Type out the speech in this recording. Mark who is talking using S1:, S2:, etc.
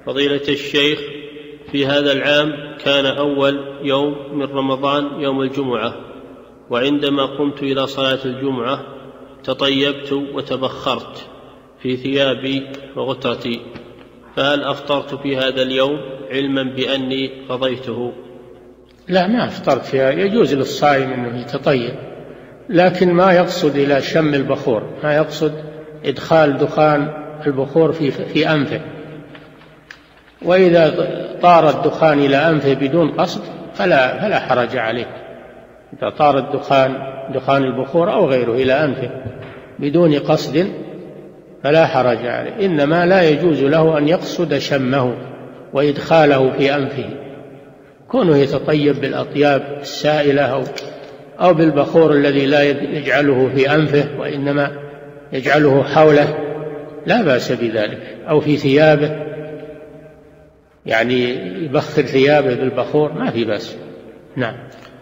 S1: فضيلة الشيخ، في هذا العام كان أول يوم من رمضان يوم الجمعة، وعندما قمت إلى صلاة الجمعة تطيبت وتبخرت في ثيابي وغترتي، فهل أفطرت في هذا اليوم علما بأني قضيته؟
S2: لا، ما أفطرت فيها. يجوز للصائم أنه يتطيب، لكن ما يقصد إلى شم البخور، ما يقصد إدخال دخان البخور في أنفه. وإذا طار الدخان إلى أنفه بدون قصد فلا حرج عليه. إذا طار دخان البخور أو غيره إلى أنفه بدون قصد فلا حرج عليه، إنما لا يجوز له أن يقصد شمه وإدخاله في أنفه. كونه يتطيب بالأطياب السائلة أو بالبخور الذي لا يجعله في أنفه وإنما يجعله حوله لا بأس بذلك، أو في ثيابه، يعني يبخر ثيابه بالبخور ما في بأس. نعم.